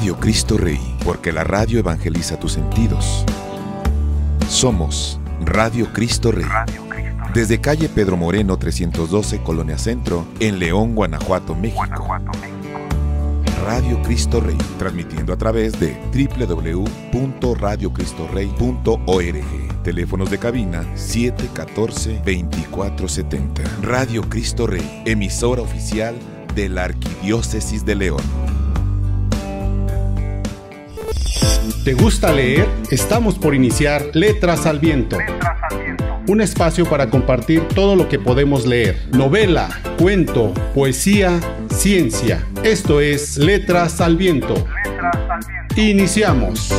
Radio Cristo Rey, porque la radio evangeliza tus sentidos. Somos Radio Cristo Rey. Desde calle Pedro Moreno 312, Colonia Centro, en León, Guanajuato, México. Radio Cristo Rey, transmitiendo a través de www.radiocristorrey.org. Teléfonos de cabina 714-2470. Radio Cristo Rey, emisora oficial de la Arquidiócesis de León. ¿Te gusta leer? Estamos por iniciar Letras al Viento. Un espacio para compartir todo lo que podemos leer. Novela, cuento, poesía, ciencia. Esto es Letras al Viento. Iniciamos.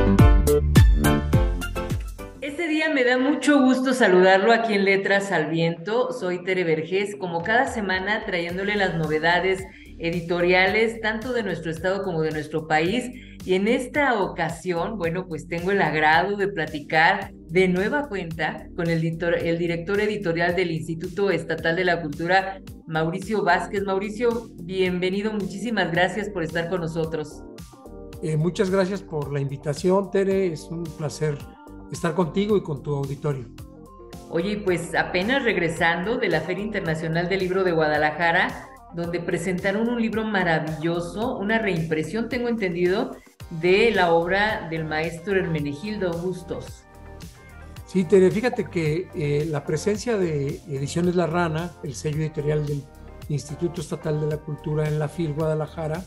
Este día me da mucho gusto saludarlo aquí en Letras al Viento. Soy Tere Vergés, como cada semana trayéndole las novedades editoriales tanto de nuestro estado como de nuestro país. Y en esta ocasión, bueno, pues tengo el agrado de platicar de nueva cuenta con el director editorial del Instituto Estatal de la Cultura, Mauricio Vázquez. Mauricio, bienvenido, muchísimas gracias por estar con nosotros. Muchas gracias por la invitación, Tere, es un placer estar contigo y con tu auditorio. Oye, pues apenas regresando de la Feria Internacional del Libro de Guadalajara, donde presentaron un libro maravilloso, una reimpresión, tengo entendido, de la obra del maestro Hermenegildo Bustos. Sí, Tere, fíjate que la presencia de Ediciones La Rana, el sello editorial del Instituto Estatal de la Cultura en la FIL Guadalajara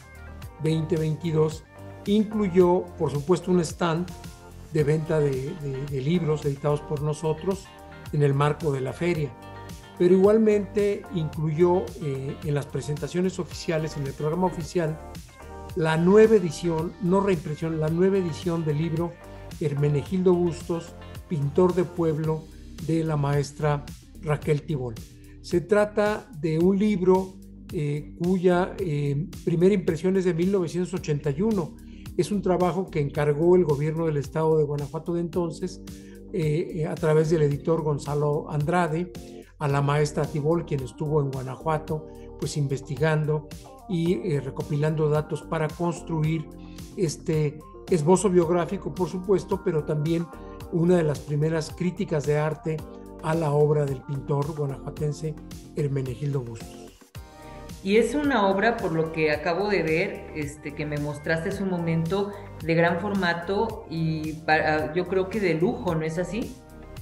2022, incluyó, por supuesto, un stand de venta de libros editados por nosotros en el marco de la feria. Pero igualmente incluyó en las presentaciones oficiales, en el programa oficial, la nueva edición, no reimpresión, la nueva edición del libro Hermenegildo Bustos, pintor de pueblo, de la maestra Raquel Tibol. Se trata de un libro cuya primera impresión es de 1981. Es un trabajo que encargó el gobierno del estado de Guanajuato de entonces, a través del editor Gonzalo Andrade, a la maestra Tibol, quien estuvo en Guanajuato, pues investigando y recopilando datos para construir este esbozo biográfico, por supuesto, pero también una de las primeras críticas de arte a la obra del pintor guanajuatense Hermenegildo Bustos. Y es una obra, por lo que acabo de ver, que me mostraste hace un momento, de gran formato y yo creo que de lujo, ¿no es así?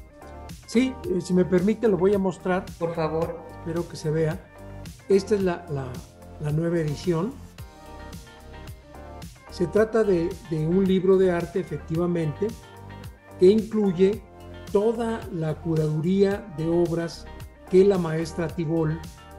Sí, si me permite lo voy a mostrar. Por favor. Espero que se vea. Esta es la nueva edición. Se trata de un libro de arte, efectivamente, que incluye toda la curaduría de obras que la maestra Tibol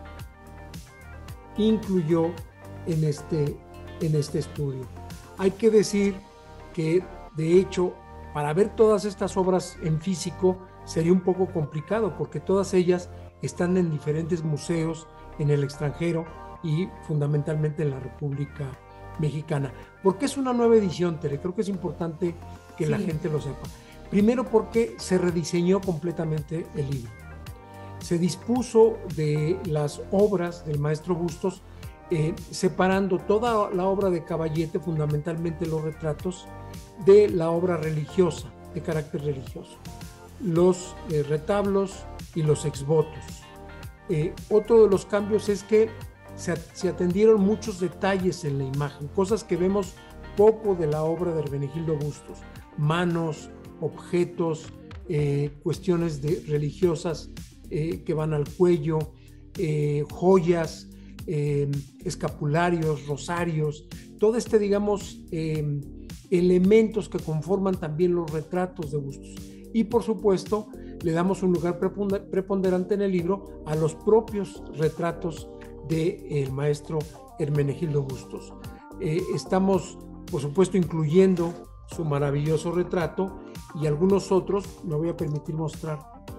incluyó en este estudio. Hay que decir que, de hecho, para ver todas estas obras en físico sería un poco complicado, porque todas ellas están en diferentes museos en el extranjero y fundamentalmente en la República Mexicana. ¿Por qué es una nueva edición, Tere? Creo que es importante que la gente lo sepa. Primero, porque se rediseñó completamente el libro. Se dispuso de las obras del maestro Bustos, separando toda la obra de Caballete, fundamentalmente los retratos, de la obra religiosa, de carácter religioso, los retablos y los exvotos. Otro de los cambios es que se atendieron muchos detalles en la imagen, cosas que vemos poco de la obra de Hermenegildo Bustos: manos, objetos, cuestiones religiosas que van al cuello, joyas, escapularios, rosarios, todo digamos, elementos que conforman también los retratos de Bustos. Y por supuesto, le damos un lugar preponderante en el libro a los propios retratos del maestro Hermenegildo Bustos. Estamos, por supuesto, incluyendo su maravilloso retrato y algunos otros. Me voy a permitir mostrar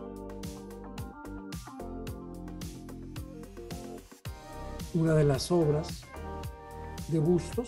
una de las obras de Bustos.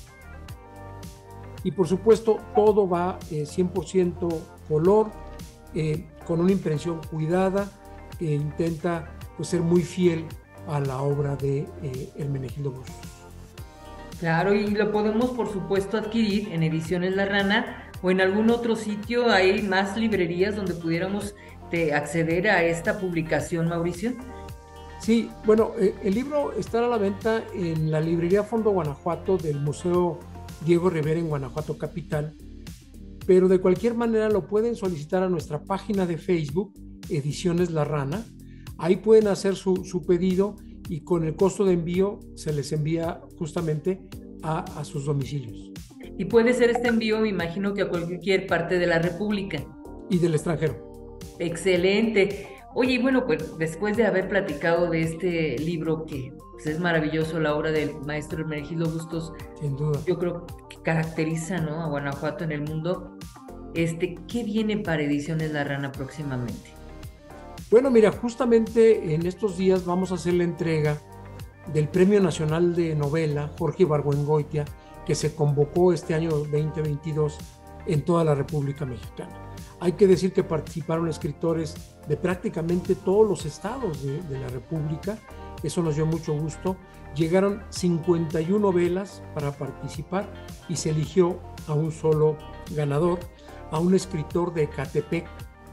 Y por supuesto, todo va 100% color, con una impresión cuidada, que intenta, pues, ser muy fiel a la obra de Hermenegildo Bustos. Claro, y lo podemos, por supuesto, adquirir en Ediciones La Rana o en algún otro sitio. Hay más librerías donde pudiéramos acceder a esta publicación, Mauricio. Sí, bueno, el libro estará a la venta en la librería Fondo Guanajuato del Museo Diego Rivera en Guanajuato Capital, pero de cualquier manera lo pueden solicitar a nuestra página de Facebook, Ediciones La Rana. Ahí pueden hacer su pedido y con el costo de envío se les envía justamente a sus domicilios. Y puede ser este envío, me imagino, que a cualquier parte de la República. Y del extranjero. Excelente. Oye, y bueno, pues después de haber platicado de este libro que pues, es maravilloso, la obra del maestro Hermenegildo Bustos, sin duda, yo creo que caracteriza, ¿no?, a Guanajuato en el mundo. ¿Qué viene para Ediciones La Rana próximamente? Bueno, mira, justamente en estos días vamos a hacer la entrega del Premio Nacional de Novela Jorge Ibargüengoitia, que se convocó este año 2022 en toda la República Mexicana. Hay que decir que participaron escritores de prácticamente todos los estados de la República. Eso nos dio mucho gusto. Llegaron 51 novelas para participar y se eligió a un solo ganador, a un escritor de Ecatepec,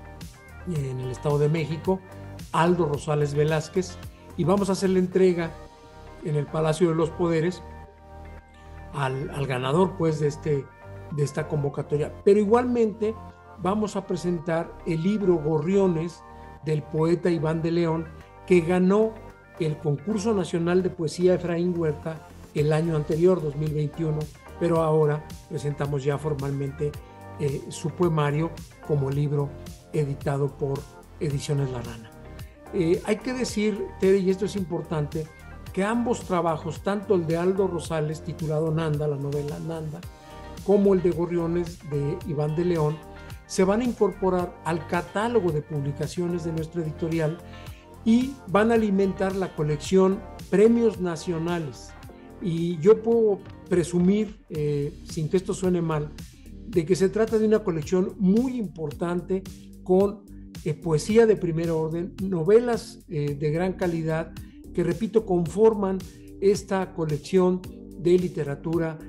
en el Estado de México, Aldo Rosales Velázquez, y vamos a hacer la entrega en el Palacio de los Poderes al ganador pues de esta convocatoria. Pero igualmente vamos a presentar el libro Gorriones del poeta Iván de León, que ganó el Concurso Nacional de Poesía Efraín Huerta el año anterior, 2021, pero ahora presentamos ya formalmente su poemario como libro editado por Ediciones La Rana. Hay que decir, Tere, y esto es importante, que ambos trabajos, tanto el de Aldo Rosales titulado Nanda, la novela Nanda, como el de Gorriones de Iván de León, se van a incorporar al catálogo de publicaciones de nuestra editorial y van a alimentar la colección Premios Nacionales. Y yo puedo presumir, sin que esto suene mal, de que se trata de una colección muy importante con poesía de primer orden, novelas de gran calidad, que repito, conforman esta colección de literatura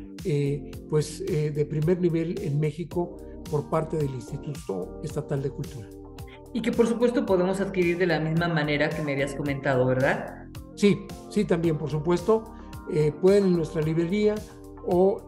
de primer nivel en México por parte del Instituto Estatal de Cultura. Y que por supuesto podemos adquirir de la misma manera que me habías comentado, ¿verdad? Sí, también por supuesto. Pueden en nuestra librería o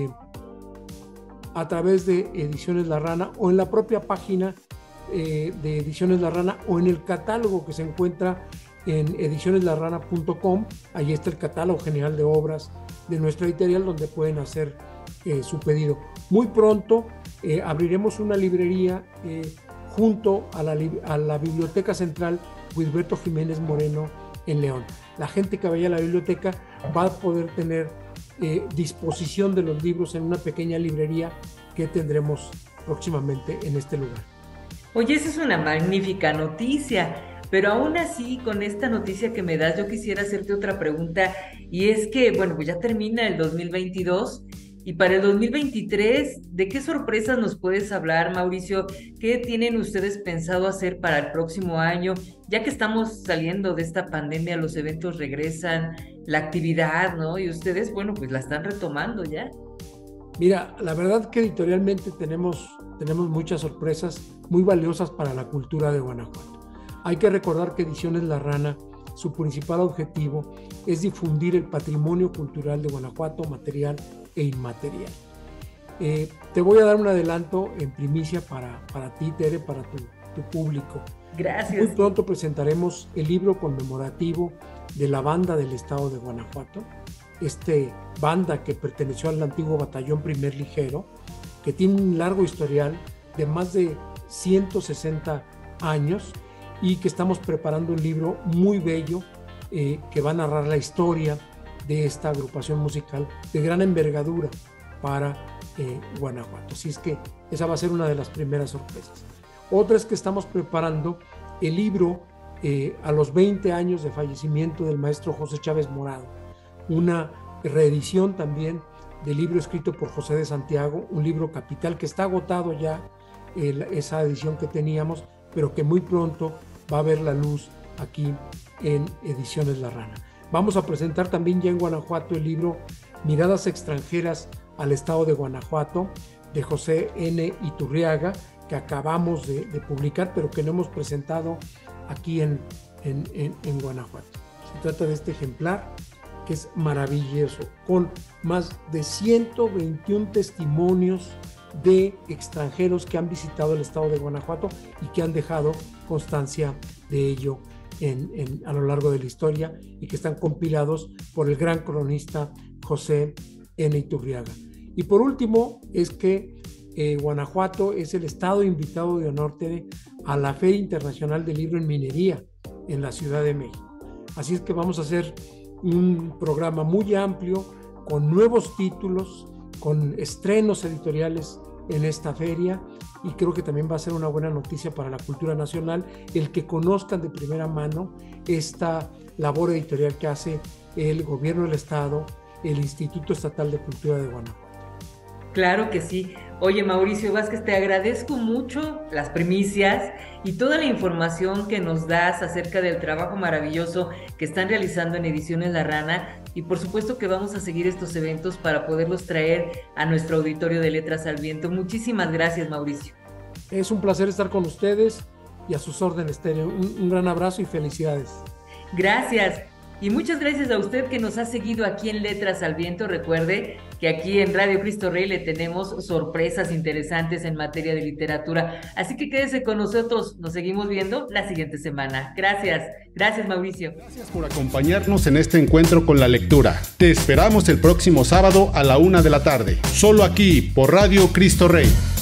a través de Ediciones La Rana o en la propia página de Ediciones La Rana o en el catálogo que se encuentra en edicioneslarrana.com. Ahí está el catálogo general de obras de nuestra editorial donde pueden hacer su pedido. Muy pronto abriremos una librería junto a la Biblioteca Central Wilberto Jiménez Moreno en León. La gente que vaya a la biblioteca va a poder tener disposición de los libros en una pequeña librería que tendremos próximamente en este lugar. Oye, esa es una magnífica noticia, pero aún así, con esta noticia que me das, yo quisiera hacerte otra pregunta, y es que, bueno, pues ya termina el 2022, y para el 2023, ¿de qué sorpresas nos puedes hablar, Mauricio? ¿Qué tienen ustedes pensado hacer para el próximo año? Ya que estamos saliendo de esta pandemia, los eventos regresan, la actividad, ¿no? Y ustedes, bueno, pues la están retomando ya. Mira, la verdad que editorialmente tenemos muchas sorpresas muy valiosas para la cultura de Guanajuato. Hay que recordar que Ediciones La Rana, su principal objetivo es difundir el patrimonio cultural de Guanajuato, material e inmaterial. Te voy a dar un adelanto en primicia para ti, Tere, para tu público. Gracias. Muy pronto presentaremos el libro conmemorativo de la banda del estado de Guanajuato, banda que perteneció al antiguo Batallón Primer Ligero, que tiene un largo historial de más de 160 años y que estamos preparando un libro muy bello que va a narrar la historia de esta agrupación musical de gran envergadura para Guanajuato. Así es que esa va a ser una de las primeras sorpresas. Otra es que estamos preparando el libro a los 20 años de fallecimiento del maestro José Chávez Morado, una reedición también del libro escrito por José de Santiago, un libro capital que está agotado ya, esa edición que teníamos, pero que muy pronto va a ver la luz aquí en Ediciones La Rana. Vamos a presentar también ya en Guanajuato el libro Miradas extranjeras al estado de Guanajuato, de José N. Iturriaga, que acabamos de publicar, pero que no hemos presentado aquí en Guanajuato. Se trata de este ejemplar que es maravilloso, con más de 121 testimonios de extranjeros que han visitado el estado de Guanajuato y que han dejado constancia de ello a lo largo de la historia, y que están compilados por el gran cronista José N. Iturriaga. Y por último, es que Guanajuato es el estado invitado de honor a la Feria Internacional del Libro en Minería en la Ciudad de México. Así es que vamos a hacer un programa muy amplio, con nuevos títulos, con estrenos editoriales en esta feria, y creo que también va a ser una buena noticia para la cultura nacional el que conozcan de primera mano esta labor editorial que hace el gobierno del estado, el Instituto Estatal de Cultura de Guanajuato. Claro que sí. Oye, Mauricio Vázquez, te agradezco mucho las primicias y toda la información que nos das acerca del trabajo maravilloso que están realizando en Ediciones La Rana, y por supuesto que vamos a seguir estos eventos para poderlos traer a nuestro auditorio de Letras al Viento. Muchísimas gracias, Mauricio. Es un placer estar con ustedes y a sus órdenes, Tere. Un gran abrazo y felicidades. Gracias. Y muchas gracias a usted que nos ha seguido aquí en Letras al Viento. Recuerde que aquí en Radio Cristo Rey le tenemos sorpresas interesantes en materia de literatura. Así que quédese con nosotros. Nos seguimos viendo la siguiente semana. Gracias. Gracias, Mauricio. Gracias por acompañarnos en este encuentro con la lectura. Te esperamos el próximo sábado a la 1:00 p.m, solo aquí por Radio Cristo Rey.